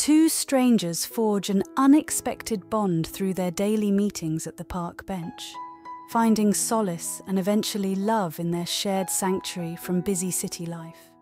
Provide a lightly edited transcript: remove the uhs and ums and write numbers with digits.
Two strangers forge an unexpected bond through their daily meetings at the park bench, finding solace and eventually love in their shared sanctuary from busy city life.